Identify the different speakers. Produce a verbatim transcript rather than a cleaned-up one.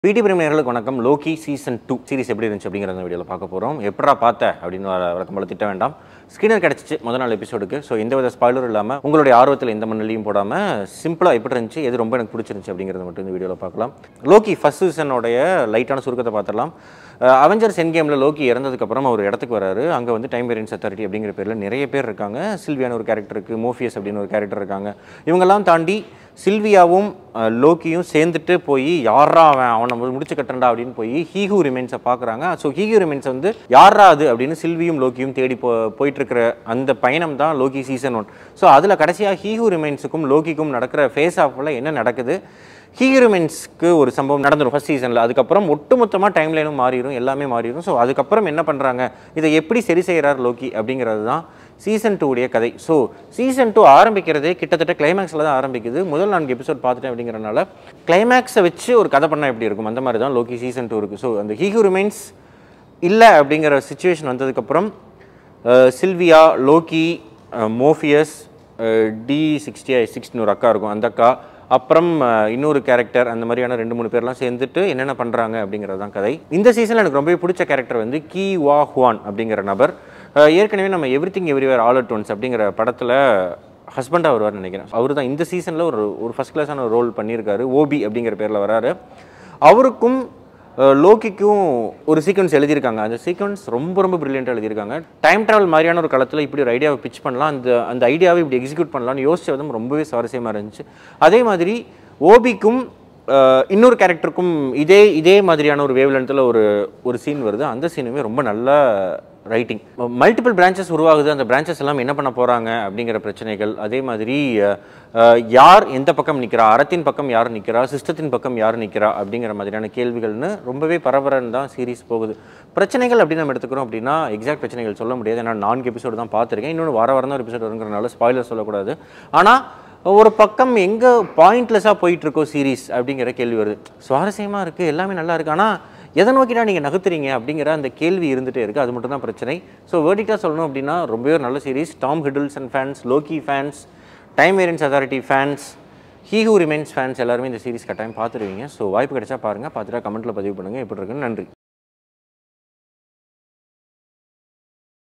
Speaker 1: P T நேயர்களுக்கு வணக்கம். Loki season two series எப்படி இருந்துச்சு அப்படிங்கிற அந்த வீடியோவில் பார்க்க போகிறோம். எப்படா பார்த்த அப்படின்னு வழக்கம் போல திட்ட வேண்டாம். ஸ்கிரீனர் கிடச்சிச்சு முதல் நாள் எபிசோடுக்கு. ஸோ எந்த வித ஸ்பாய்லரும் இல்லாமல் உங்களுடைய ஆர்வத்தில் எந்த மண்ணிலையும் போடாமல் சிம்பிளாக எப்படி இருந்துச்சு, எது ரொம்ப எனக்கு பிடிச்சிருந்துச்சு அப்படிங்கிறத மட்டும் இந்த வீடியோவில் பார்க்கலாம். லோகி ஃபர்ஸ்ட் சீசனோடைய லைட்டான சுருக்கத்தை பார்த்துடலாம். அவெஞ்சர்ஸ் எண்ட் கேமில் லோகி இறந்ததுக்கப்புறம் அவர் இடத்துக்கு வராரு. அங்கே வந்து டைம் வேரியன்ஸ் அத்தாரிட்டி அப்படிங்கிற பேரில் நிறைய பேர் இருக்காங்க. சில்வியான ஒரு கேரக்டர் இருக்குது, மோஃபியஸ் அப்படின்னு ஒரு கேரக்டர் இருக்காங்க. இவங்கெல்லாம் தாண்டி சில்வியாவும் லோக்கியும் சேர்ந்துட்டு போய் யாரா அவன் அவனை முடிச்சு கட்டுறா அப்படின்னு போய் ஹீஹூ ரிமைன்ஸை பார்க்குறாங்க. ஸோ ஹீஹூ ரிமைன்ஸ் வந்து யாரா அது அப்படின்னு சில்வியும் லோக்கியும் தேடி போ போயிட்டு இருக்கிற அந்த பயணம் தான் லோகி சீசன் ஒன். ஸோ அதில் கடைசியாக ஹீஹூ ரிமைன்ஸுக்கும் லோக்கிக்கும் நடக்கிற ஃபேஸ் ஆஃபில் என்ன நடக்குது, ஹீஹூ ரிமைன்ஸ்க்கு ஒரு சம்பவம் நடந்துடும் ஃபர்ஸ்ட் சீசனில். அதுக்கப்புறம் ஒட்டுமொத்தமாக டைம் லைனும் மாறிடும், எல்லாமே மாறிடும். ஸோ அதுக்கப்புறம் என்ன பண்ணுறாங்க, இதை எப்படி சரி செய்கிறார் லோகி அப்படிங்கிறது தான் சீசன் டூ உடைய கதை. ஸோ சீசன் டூ ஆரம்பிக்கிறதே கிட்டத்தட்ட கிளைமேக்ஸில் தான் ஆரம்பிக்குது. முதல் நான்கு எபிசோட் பார்த்துட்டேன் அப்படிங்கிறனால கிளைமேக்ஸை வச்சு ஒரு கதை பண்ணால் எப்படி இருக்கும் அந்த மாதிரி தான் லோகி சீசன் டூ இருக்குது. ஸோ அந்த ஹீஹூ ரிமைன்ஸ் இல்லை அப்படிங்கிற சுச்சுவேஷன் வந்ததுக்கப்புறம் Sylvia, Loki, Mobius, D sixty சிக்ஸ்னு ஒரு அக்கா இருக்கும், அந்த அக்கா, அப்புறம் இன்னொரு கேரக்டர், அந்த மாதிரியான ரெண்டு மூணு பேர்லாம் சேர்ந்துட்டு என்னென்ன பண்ணுறாங்க அப்படிங்கிறது தான் கதை. இந்த சீசனில் எனக்கு ரொம்பவே பிடிச்ச கேரக்டர் வந்து கி வா ஹுவான் அப்படிங்கிற நபர். ஏற்கனவே நம்ம everything everywhere all at once அப்படிங்கிற படத்தில் ஹஸ்பண்டாக வருவார்னு நினைக்கிறேன். அவர் தான் இந்த சீசனில் ஒரு ஒரு ஃபஸ்ட் கிளாஸான ஒரு ரோல் பண்ணியிருக்காரு. ஓபி அப்படிங்கிற பேரில் வராரு. அவருக்கும் லோகிக்கும் ஒரு சீக்வன்ஸ் எழுதியிருக்காங்க. அந்த சீக்வன்ஸ் ரொம்ப ரொம்ப பிரில்லியண்ட்டாக எழுதியிருக்காங்க. டைம் ட்ராவல் மாதிரியான ஒரு களத்தில் இப்படி ஒரு ஐடியாவை பிச் பண்ணலாம், அந்த அந்த ஐடியாவை இப்படி எக்ஸிக்யூட் பண்ணலாம்னு யோசிச்சதும் ரொம்பவே சுவாரஸ்யமாக இருந்துச்சு. அதே மாதிரி ஓபிக்கும் இன்னொரு கேரக்டருக்கும் இதே இதே மாதிரியான ஒரு வேவ் லென்த்தில் ஒரு ஒரு சீன் வருது. அந்த சீனுமே ரொம்ப நல்ல ரைட்டிங். மல்டிபிள் பிரான்ச்சஸ் உருவாகுது, அந்த பிரான்ச்சஸ் எல்லாம் என்ன பண்ண போகிறாங்க அப்படிங்கிற பிரச்சனைகள். அதே மாதிரி யார் எந்த பக்கம் நிற்கிறா, அறத்தின் பக்கம் யார் நிற்கிறா, சிஸ்டத்தின் பக்கம் யார் நிற்கிறா அப்படிங்கிற மாதிரியான கேள்விகள்னு ரொம்பவே பரபரன்னு தான் சீரீஸ் போகுது. பிரச்சனைகள் அப்படின்னு நம்ம எடுத்துக்கிறோம் அப்படின்னா எக்ஸாக்ட் பிரச்சனைகள் சொல்ல முடியாது. ஏன்னா நான்கு எபிசோடு தான் பார்த்துருக்கேன். இன்னொன்று வார வாரம் தான் ஒரு எபிசோடு வருங்கிறனால ஸ்பாய்லர் சொல்லக்கூடாது. ஆனால் ஒரு பக்கம் எங்கே பாயிண்ட்லெஸ்ஸாக போயிட்டுருக்கோ சீரீஸ் அப்படிங்கிற கேள்வி வருது. சுவாரஸ்யமாக இருக்குது, எல்லாமே நல்லா இருக்குது, ஆனால் எதை நோக்கினா நீங்கள் நகர்த்துறீங்க அப்படிங்கிற அந்த கேள்வி இருந்துகிட்டே இருக்குது. அது மட்டும் தான் பிரச்சனை. ஸோ வேர்டிக்டாக சொல்லணும் அப்படின்னா ரொம்பவே நல்ல series. Tom Hiddleston fans, Loki fans, time variance authority fans, he who remains fans எல்லாருமே இந்த சீரீஸ் கட்டாயம் பார்த்துருவீங்க. ஸோ வாய்ப்பு கிடைச்சா பாருங்கள், பார்த்துட்டா கமெண்ட்டில் பதிவு பண்ணுங்கள் எப்படி இருக்குன்னு. நன்றி.